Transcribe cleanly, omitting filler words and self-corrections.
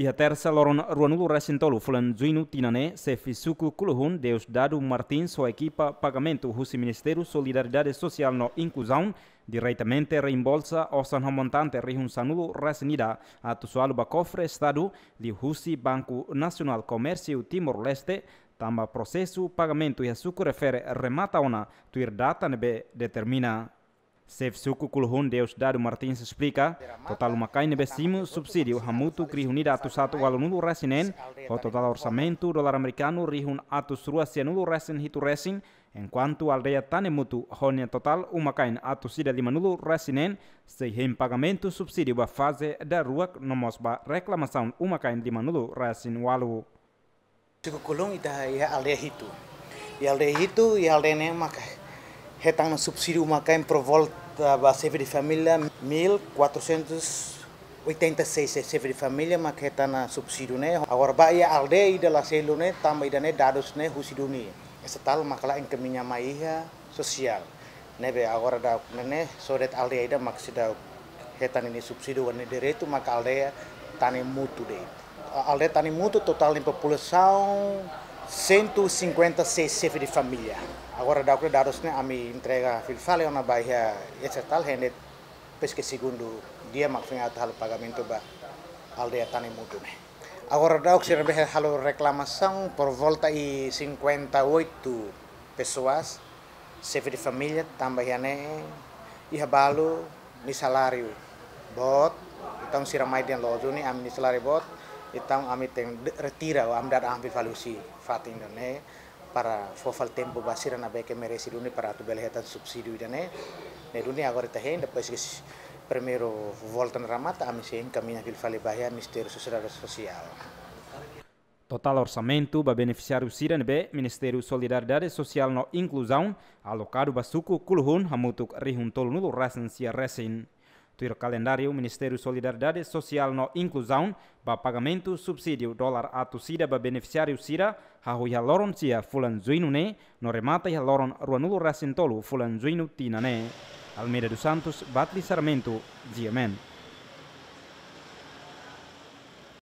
Iha terça loron ruanulu recintolu fulan juinu tinane se fisuku kuluhun Deus Dado Martins sua equipa pagamento husi Ministério Solidariedade Social no Inclusão diretamente reembolsa osan montante rihun sanulu resinida atu soalu bakofre Estado li husi Banco Nacional Comércio Timor-Leste tamba processo pagamento iha suku refere remata ona tuir data nebe determina. Sef suku kuluhun Deus Dado Martins explica, total makai nebesimu subsídio hamutu rihunida atu satu walunulu resinen, o total orçamento dolar americano rihun atu ruasianulu resin hitu resin, enquanto aldeia tanemutu honia total umakain atu sida limanulu resinen, sehim pagamento subsídio ba fase da ruak nomos ba reclamação umakain limanulu resin walu. Suku kulung ita ya aldeia hitu. Ya aldeia hitu ya aldeia ne makai. Hetang subsídio makai por volta ba chefe de família 1486 chefe de família makai hetang subsídio ne. Agora ba ya aldeia ida la selo ne tamba ida ne dados ne husiduni. Essa tal makala encaminha maiha social. Nebe agora da ne sodet aldeia ida maksida hetang ini subsídio ne direito maka aldeia tani mutu de. Aldeia tani mutu total em população 156 chefes de família. Agora dá dados né, a me entrega filfale na Bahia esse tal hendet pesque segundo dia maksudnya halo pagamento ba aldeia tani mutu né. Agora dá o que serve halo reclamação por volta e 58 pessoas chefes de família também né e balo ni salário bot então siramai den lojo ni am ni salário bot então ami tem retira o am dar ambil valuasi fatin né para fofal tempo basira na beke merece duni para tu belehatan subsídio dane ne duni agora tá renda depois que primeiro volta na ramata a missão caminha que fale Bahia Ministério Social. Total orçamento ba beneficiário siranbe Ministério Solidariedade Social no Inclusão alocado ba suku kuluhun hamutuk rihun tolnulu rasensia resin. Tuir calendário Ministério Solidariedade Social no Inclusão ba pagamento subsídio dólar atu sida ba beneficiário sira hahu ya loron sia fulan juinu ne no remata ya loron ruanulu rasintolu fulan juinu tina ne. Almeida dos Santos, Batli Sarmento, GMN.